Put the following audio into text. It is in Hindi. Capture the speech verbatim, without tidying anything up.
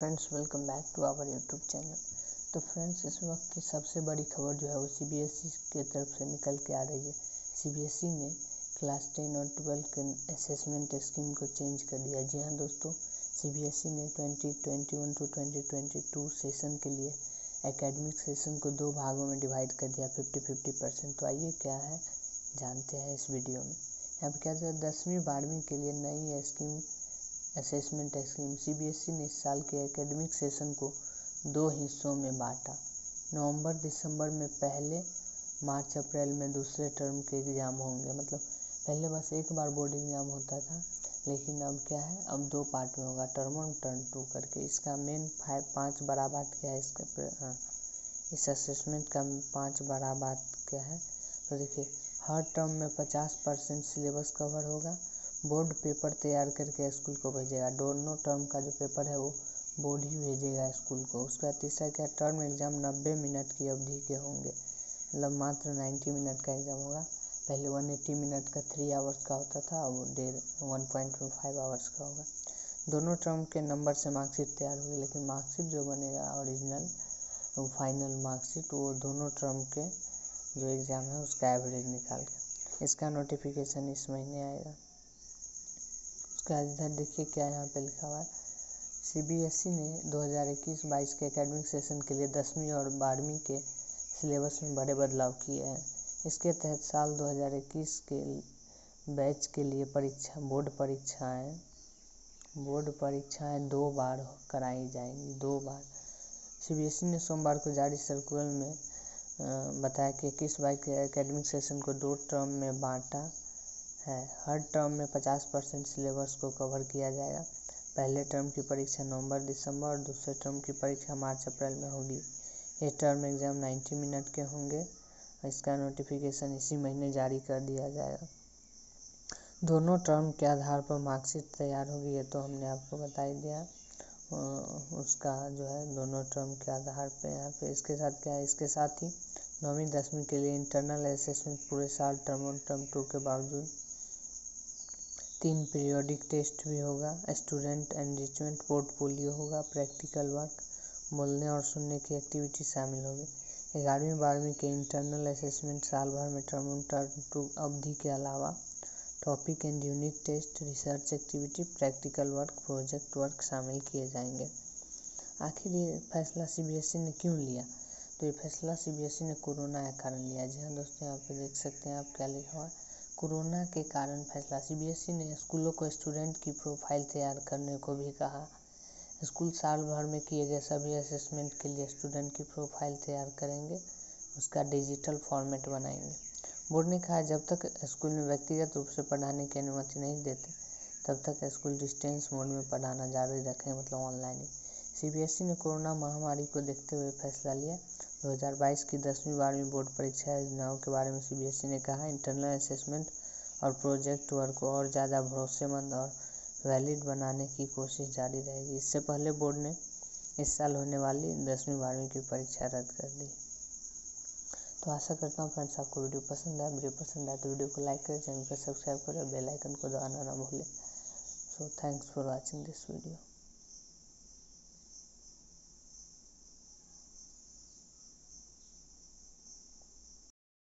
Friends, welcome back to our YouTube channel. तो फ्रेंड्स, इस वक्त की सबसे बड़ी खबर जो है वो सीबीएसई के तरफ से निकल के आ रही है। सीबीएसई ने क्लास टेन और ट्वेल्व के असेसमेंट स्कीम को चेंज कर दिया। जी हाँ दोस्तों, सीबीएसई ने twenty twenty one to twenty twenty two session के लिए एकेडमिक सेशन को दो भागों में डिवाइड कर दिया, फिफ्टी फिफ्टी परसेंट। तो आइए क्या है जानते हैं इस वीडियो में। यहाँ पर क्या है, दसवीं बारहवीं के लिए नई स्कीम असेसमेंट स्कीम। सीबीएसई ने इस साल के एकेडमिक सेशन को दो हिस्सों में बांटा। नवंबर दिसंबर में पहले, मार्च अप्रैल में दूसरे टर्म के एग्ज़ाम होंगे। मतलब पहले बस एक बार बोर्ड एग्ज़ाम होता था, लेकिन अब क्या है, अब दो पार्ट में होगा, टर्म वन टर्म टू करके। इसका मेन फाइव पाँच बड़ा बात क्या है, इसका हाँ इस असेसमेंट का पाँच बड़ा बात क्या है। तो देखिए, हर टर्म में पचास परसेंट सिलेबस कवर होगा। बोर्ड पेपर तैयार करके स्कूल को भेजेगा। दोनों टर्म का जो पेपर है वो बोर्ड ही भेजेगा स्कूल को। उसके बाद तीसरा क्या, टर्म एग्ज़ाम नब्बे मिनट की अवधि के होंगे, मतलब मात्र नब्बे मिनट का एग्ज़ाम होगा। पहले एक सौ अस्सी मिनट का थ्री आवर्स का होता था, अब डेढ़ वन पॉइंट फाइव आवर्स का होगा। दोनों टर्म के नंबर से मार्कशीट तैयार होगी, लेकिन मार्कशीट जो बनेगा ओरिजिनल फाइनल मार्कशीट वो दोनों टर्म के जो एग्ज़ाम है उसका एवरेज निकाल के, इसका नोटिफिकेशन इस महीने आएगा। उसके बाद इधर देखिए क्या यहाँ पे लिखा हुआ है। सीबीएसई ने दो हज़ार इक्कीस बाईस के एकेडमिक सेशन के लिए दसवीं और बारहवीं के सिलेबस में बड़े बदलाव किए हैं। इसके तहत साल दो हज़ार इक्कीस के बैच के लिए परीक्षा बोर्ड परीक्षाएं बोर्ड परीक्षाएं दो बार कराई जाएंगी दो बार सीबीएसई ने सोमवार को जारी सर्कुलर में बताया कि इक्कीस बाईस के एकेडमिक सेशन को दो टर्म में बांटा है। हर टर्म में पचास परसेंट सिलेबस को कवर किया जाएगा। पहले टर्म की परीक्षा नवंबर दिसंबर और दूसरे टर्म की परीक्षा मार्च अप्रैल में होगी। ये टर्म एग्ज़ाम नब्बे मिनट के होंगे। इसका नोटिफिकेशन इसी महीने जारी कर दिया जाएगा। दोनों टर्म के आधार पर मार्कशीट तैयार होगी, ये तो हमने आपको बता ही दिया। उसका जो है दोनों टर्म के आधार पर यहाँ पे इसके साथ क्या है, इसके साथ ही नौवीं दसवीं के लिए इंटरनल असेसमेंट पूरे साल टर्म वन टर्म टू के बावजूद तीन पीरियोडिक टेस्ट भी होगा। स्टूडेंट एनरिचमेंट पोर्टफोलियो होगा। प्रैक्टिकल वर्क, बोलने और सुनने की एक्टिविटी शामिल होगी। ग्यारहवीं बारहवीं के इंटरनल असेसमेंट साल भर में टर्म वन टर्म टू अवधि के अलावा topic and unit test, research activity, practical work, project work शामिल किए जाएंगे। आखिर ये फैसला सीबीएसई ने क्यों लिया? तो ये फैसला सीबीएसई ने कोरोना के कारण लिया। जी हाँ दोस्तों, यहाँ पे देख सकते हैं आप क्या लिखा हुआ है, कोरोना के कारण फैसला। सीबीएसई ने स्कूलों को स्टूडेंट की प्रोफाइल तैयार करने को भी कहा। स्कूल साल भर में किए गए सभी असेसमेंट के लिए स्टूडेंट की प्रोफाइल तैयार करेंगे, उसका डिजिटल फॉर्मेट बनाएंगे। बोर्ड ने कहा, जब तक स्कूल में व्यक्तिगत रूप से पढ़ाने की अनुमति नहीं देते तब तक स्कूल डिस्टेंस मोड में पढ़ाना जारी रखें, मतलब ऑनलाइन ही। सीबीएसई ने कोरोना महामारी को देखते हुए फैसला लिया। दो हज़ार बाईस की दसवीं बारहवीं बोर्ड परीक्षा योजनाओं के बारे में सीबीएसई ने कहा, इंटरनल असेसमेंट और प्रोजेक्ट वर्क को और ज़्यादा भरोसेमंद और वैलिड बनाने की कोशिश जारी रहेगी। इससे पहले बोर्ड ने इस साल होने वाली दसवीं बारहवीं की परीक्षा रद्द कर दी। तो आशा करता हूँ फ्रेंड्स आपको वीडियो पसंद आया। वीडियो पसंद आया तो वीडियो को लाइक करें, चैनल को सब्सक्राइब करें, बेल आइकन को दबाना ना भूलें। So thanks for watching this video.